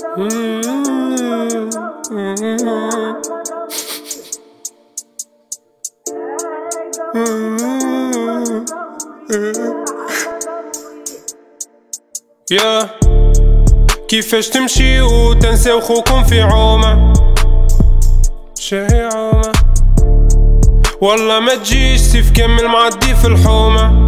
يا كيفاش تمشي وتنساو خوكم في عومة شهي عومة والله ما تجيش سيف كمل معدي في الحومة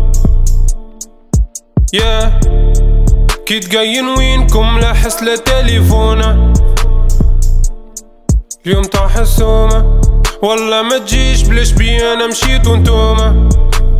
يا كي تقين وينكم لا حس لا تليفونة اليوم طاح السومة والله ما تجيش بلاش بي انا مشيت وانتوما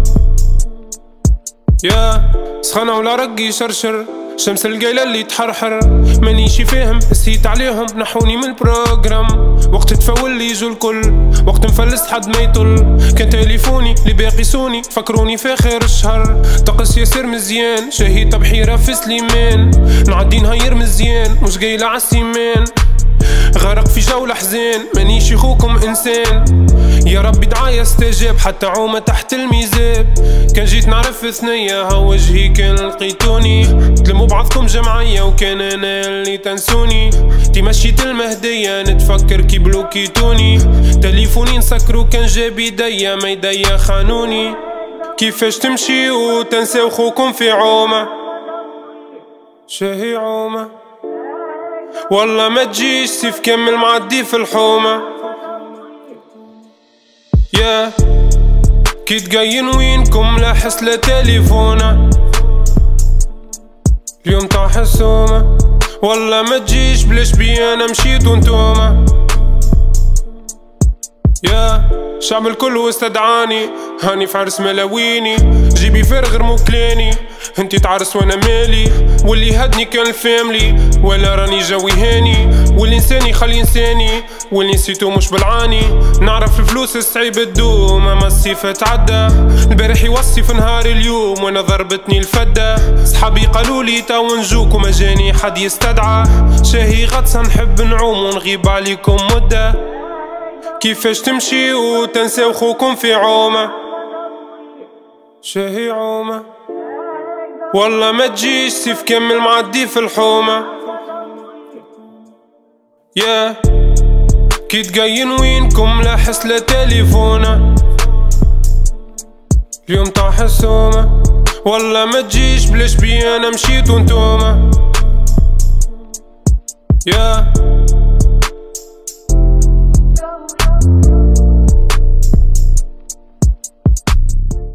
يا سخانة ولا رقي شرشر شمس القيلة اللي تحرحر مانيشي فاهم نسيت عليهم نحوني من البروجرام وقت تفول لي يجو الكل وقت نفلس حد ما يطل كان تليفوني اللي باقي سوني فكروني في خير الشهر طقس ياسر مزيان شهيد بحيرة في سليمان نعدي نهير مزيان مش قايلة عالسيمان غرق في جولة حزين مانيشي خوكم انسان يا ربي دعايا استجاب حتى عومة تحت الميزاب كان جيت نعرف ثنية ها وجهي كان لقيتوني تلموا بعضكم جمعية وكان انا اللي تنسوني تي مشيت المهدية نتفكر كي بلوكيتوني تليفوني نسكرو كان جاب يديا ما يديا خانوني كيفاش تمشي وتنساو خوكم في عومة شهي عومة والله ما تجيش سيف كمل معدي في الحومة يا كي تقين وينكم لا حس لا تليفونة اليوم طاح السومة والله ما تجيش بلاش بي انا مشيت وانتوما يا شعب الكل واستدعاني هاني في عرس ملاويني جيبي فارغ موكلاني انتي تعرس وانا مالي واللي هدني كان الفاملي ولا راني جوي هاني واللي انساني خلي انساني واللي نسيتو مش بالعاني نعرف الفلوس الصعيب تدوم اما الصيفة تعدى البارح يوصي في نهار اليوم وانا ضربتني الفدة صحابي قالولي تاو نجوك وما جاني حد يستدعى شاهي غطسة نحب نعوم ونغيب عليكم مدة كيفاش تمشي وتنساو خوكم في عومة شهي عومة والله ما تجيش سيف كمل معدي في الحومة يا كي تقين وينكم لا حس لا تليفونة اليوم طاح السومة والله ما تجيش بلاش بي انا مشيت وانتوما يا